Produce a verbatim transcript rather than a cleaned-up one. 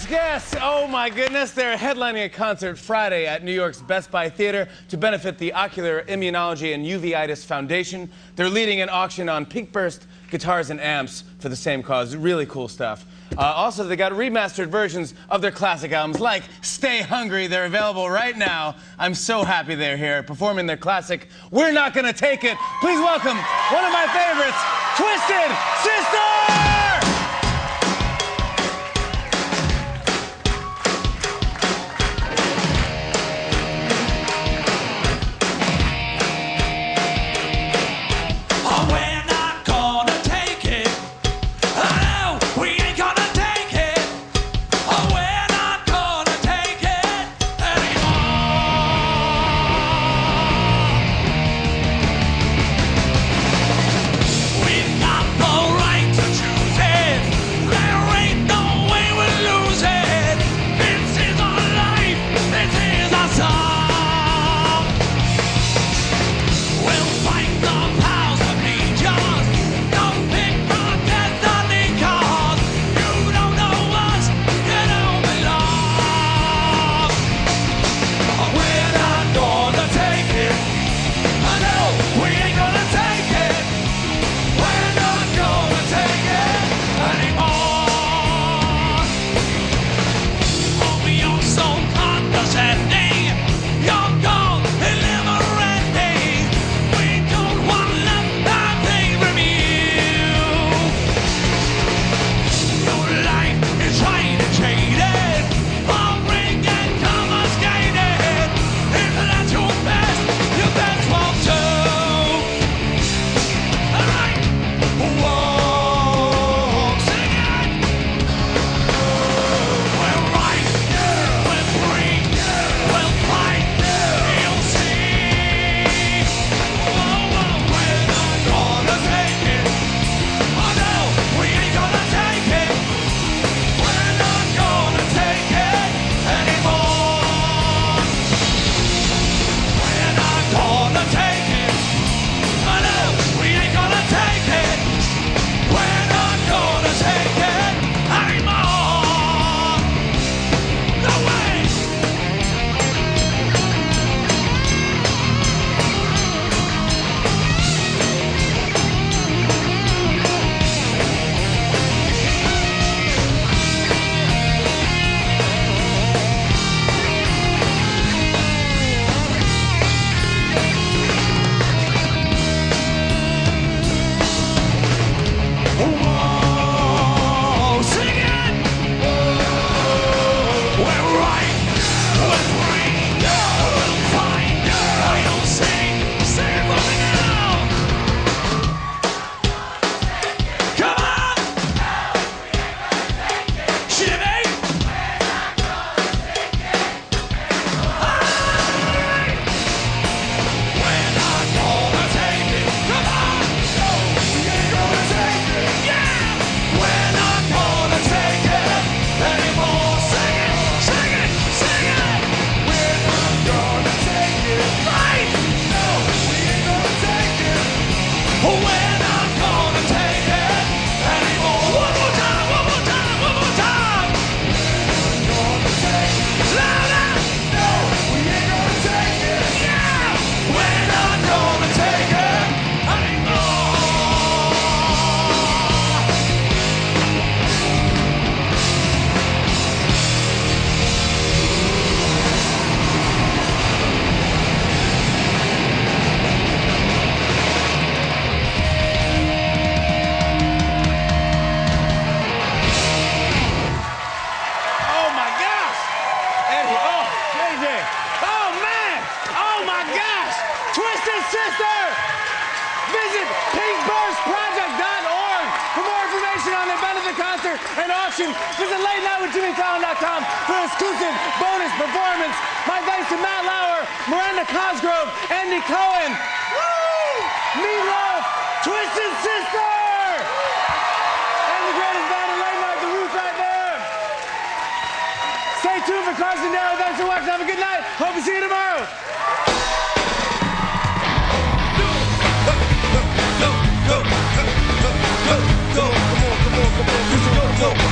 guests, oh my goodness, they're headlining a concert Friday at New York's Best Buy Theater to benefit the Ocular Immunology and Uveitis Foundation. They're leading an auction on Pink Burst guitars and amps for the same cause. Really cool stuff. Uh, also, they got remastered versions of their classic albums like Stay Hungry. They're available right now. I'm so happy they're here performing their classic We're Not Gonna Take It. Please welcome one of my favorites, Twisted Sister! And auction. Visit late night with Jimmy Fallon dot com for an exclusive bonus performance. My thanks to Matt Lauer, Miranda Cosgrove, Andy Cohen, Woo! Meatloaf, Twisted Sister, and the greatest band in late night, The Roots right there. Stay tuned for Carson Darrow. Thanks for watching. Have a good night. Hope to see you tomorrow. Go, go, go, go, go, go, come on, come on, come on, go, go, go.